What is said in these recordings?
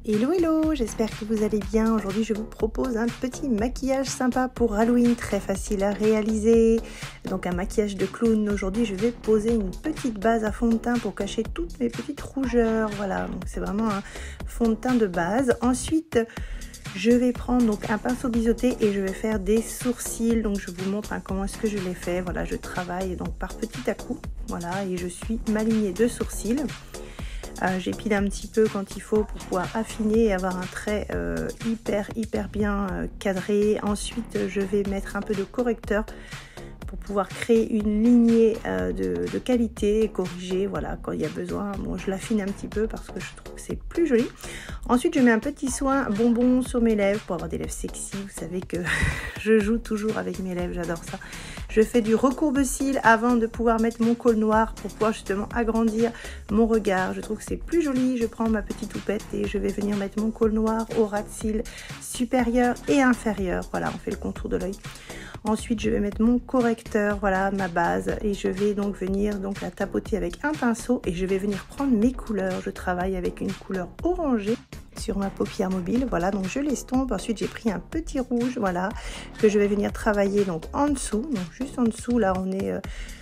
Hello hello, j'espère que vous allez bien. Aujourd'hui je vous propose un petit maquillage sympa pour Halloween, très facile à réaliser. Donc un maquillage de clown. Aujourd'hui je vais poser une petite base à fond de teint pour cacher toutes mes petites rougeurs. Voilà, donc c'est vraiment un fond de teint de base. Ensuite je vais prendre donc un pinceau biseauté et je vais faire des sourcils. Donc je vous montre comment est-ce que je les fais. Voilà, je travaille donc par petit à coup. Voilà, et je suis ma lignée de sourcils. J'épile un petit peu quand il faut pour pouvoir affiner et avoir un trait hyper bien cadré. Ensuite je vais mettre un peu de correcteur pour pouvoir créer une lignée de qualité et corriger, voilà, quand il y a besoin. Bon, je l'affine un petit peu parce que je trouve que c'est plus joli. Ensuite je mets un petit soin bonbon sur mes lèvres pour avoir des lèvres sexy. Vous savez que je joue toujours avec mes lèvres, j'adore ça. Je fais du recourbe-cils avant de pouvoir mettre mon col noir pour pouvoir justement agrandir mon regard. Je trouve que c'est plus joli. Je prends ma petite houppette et je vais venir mettre mon col noir au ras de cils supérieur et inférieur. Voilà, on fait le contour de l'œil. Ensuite, je vais mettre mon correcteur, voilà, ma base, et je vais donc venir la tapoter avec un pinceau et je vais venir prendre mes couleurs. Je travaille avec une couleur orangée sur ma paupière mobile, voilà, donc je l'estompe. Ensuite j'ai pris un petit rouge, voilà, que je vais venir travailler donc en dessous, donc juste en dessous, là on est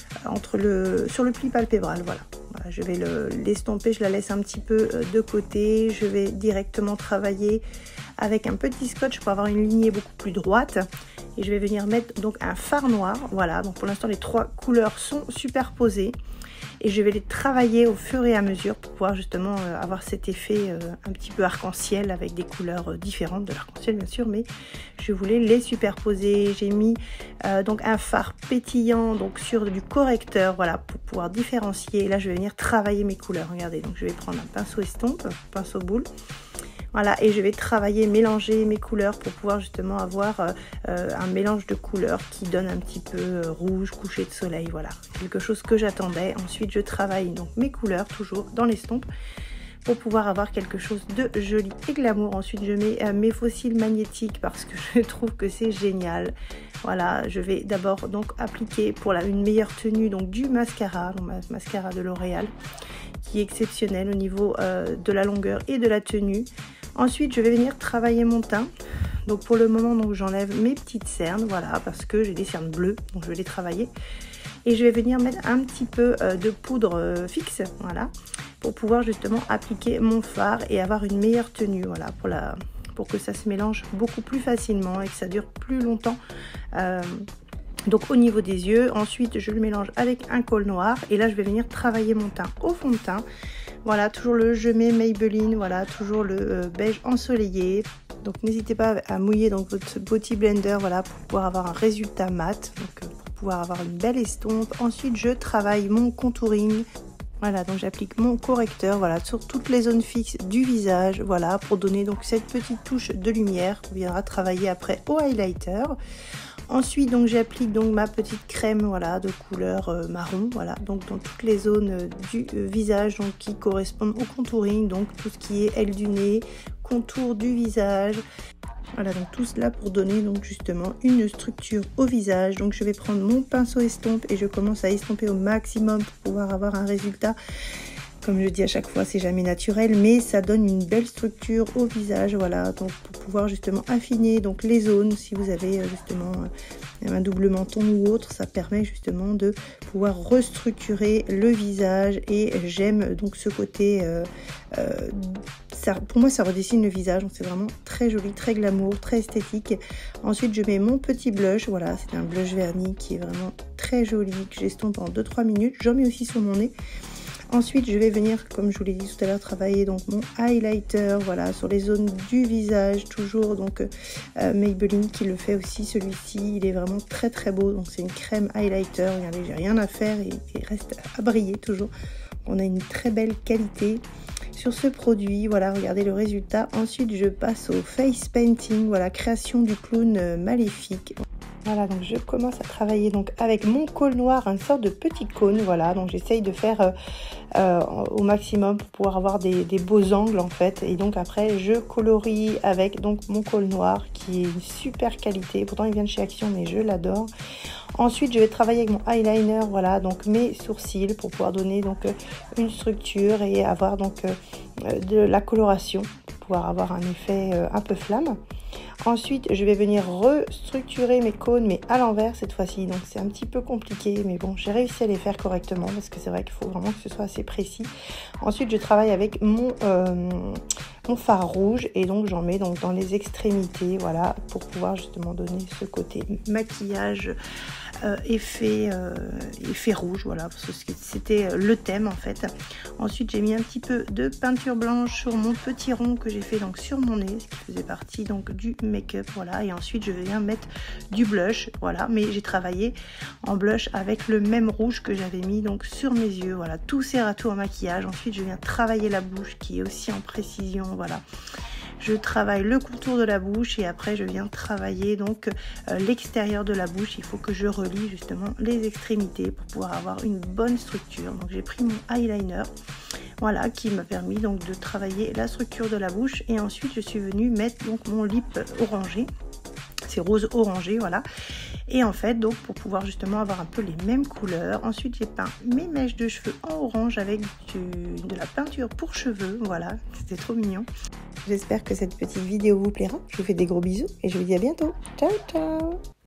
sur le pli palpébral, voilà. Voilà, je vais l'estomper, je la laisse un petit peu de côté. Je vais directement travailler avec un petit scotch pour avoir une lignée beaucoup plus droite. Et je vais venir mettre donc un fard noir, voilà, donc pour l'instant les trois couleurs sont superposées. Et je vais les travailler au fur et à mesure pour pouvoir justement avoir cet effet un petit peu arc-en-ciel avec des couleurs différentes de l'arc-en-ciel bien sûr, mais je voulais les superposer. J'ai mis donc un fard pétillant donc sur du correcteur, voilà, pour pouvoir différencier. Et là je vais venir travailler mes couleurs, regardez, donc je vais prendre un pinceau estompe, pinceau boule. Voilà, et je vais travailler, mélanger mes couleurs pour pouvoir justement avoir un mélange de couleurs qui donne un petit peu rouge, coucher de soleil, voilà. Quelque chose que j'attendais. Ensuite, je travaille donc mes couleurs, toujours dans l'estompe, pour pouvoir avoir quelque chose de joli et glamour. Ensuite, je mets mes faux cils magnétiques parce que je trouve que c'est génial. Voilà, je vais d'abord donc appliquer pour une meilleure tenue donc du mascara, donc mascara de L'Oréal, qui est exceptionnel au niveau de la longueur et de la tenue. Ensuite, je vais venir travailler mon teint. Donc pour le moment, donc j'enlève mes petites cernes, voilà, parce que j'ai des cernes bleues, donc je vais les travailler. Et je vais venir mettre un petit peu de poudre fixe, voilà, pour pouvoir justement appliquer mon fard et avoir une meilleure tenue, voilà, pour que ça se mélange beaucoup plus facilement et que ça dure plus longtemps. Donc au niveau des yeux, ensuite je le mélange avec un col noir et là je vais venir travailler mon teint au fond de teint. Voilà, toujours le Je mets Maybelline, voilà, toujours le beige ensoleillé. Donc n'hésitez pas à mouiller donc votre Beauty Blender, voilà, pour pouvoir avoir un résultat mat, donc pour pouvoir avoir une belle estompe. Ensuite je travaille mon contouring. Voilà, donc j'applique mon correcteur, voilà, sur toutes les zones fixes du visage, voilà, pour donner donc cette petite touche de lumière qu'on viendra travailler après au highlighter. Ensuite, donc j'applique donc ma petite crème, voilà, de couleur marron, voilà, donc dans toutes les zones du visage, donc qui correspondent au contouring, donc tout ce qui est aile du nez, contour du visage. Voilà, donc tout cela pour donner donc justement une structure au visage. Donc je vais prendre mon pinceau estompe et je commence à estomper au maximum pour pouvoir avoir un résultat. Comme je dis à chaque fois, c'est jamais naturel, mais ça donne une belle structure au visage, voilà, donc pour pouvoir justement affiner donc les zones, si vous avez justement un double menton ou autre, ça permet justement de pouvoir restructurer le visage et j'aime donc ce côté, pour moi ça redessine le visage, donc c'est vraiment très joli, très glamour, très esthétique. Ensuite je mets mon petit blush, voilà, c'est un blush vernis qui est vraiment très joli, que j'estompe en 2-3 minutes, j'en mets aussi sur mon nez. Ensuite, je vais venir, comme je vous l'ai dit tout à l'heure, travailler donc mon highlighter, voilà, sur les zones du visage, toujours donc Maybelline qui le fait aussi, celui-ci, il est vraiment très beau, donc c'est une crème highlighter, regardez, j'ai rien à faire et il reste à briller toujours. On a une très belle qualité sur ce produit, voilà, regardez le résultat. Ensuite, je passe au face painting, voilà, création du clown maléfique. Voilà, donc je commence à travailler donc avec mon col noir, une sorte de petit cône, voilà, donc j'essaye de faire au maximum pour pouvoir avoir des beaux angles en fait, et donc après je colorie avec donc mon col noir qui est une super qualité, pourtant il vient de chez Action mais je l'adore. Ensuite je vais travailler avec mon eyeliner, voilà, donc mes sourcils pour pouvoir donner donc une structure et avoir donc de la coloration, pour pouvoir avoir un effet un peu flamme. Ensuite, je vais venir restructurer mes cônes, mais à l'envers cette fois-ci. Donc c'est un petit peu compliqué, mais bon, j'ai réussi à les faire correctement parce que c'est vrai qu'il faut vraiment que ce soit assez précis. Ensuite, je travaille avec mon fard rouge et donc j'en mets donc dans les extrémités, voilà, pour pouvoir justement donner ce côté maquillage effet rouge, voilà, parce que c'était le thème en fait. Ensuite, j'ai mis un petit peu de peinture blanche sur mon petit rond que j'ai fait donc sur mon nez, ce qui faisait partie donc du make-up, voilà. Et ensuite, je viens mettre du blush, voilà, mais j'ai travaillé en blush avec le même rouge que j'avais mis donc sur mes yeux, voilà. Tout sert à tout en maquillage. Ensuite, je viens travailler la bouche qui est aussi en précision, voilà. Je travaille le contour de la bouche et après je viens travailler donc l'extérieur de la bouche. Il faut que je relie justement les extrémités pour pouvoir avoir une bonne structure. Donc j'ai pris mon eyeliner, voilà, qui m'a permis donc de travailler la structure de la bouche. Et ensuite je suis venue mettre donc mon lip orangé. C'est rose orangé, voilà. Et en fait, donc pour pouvoir justement avoir un peu les mêmes couleurs, ensuite j'ai peint mes mèches de cheveux en orange avec de la peinture pour cheveux, voilà, c'était trop mignon. J'espère que cette petite vidéo vous plaira. Je vous fais des gros bisous et je vous dis à bientôt. Ciao, ciao!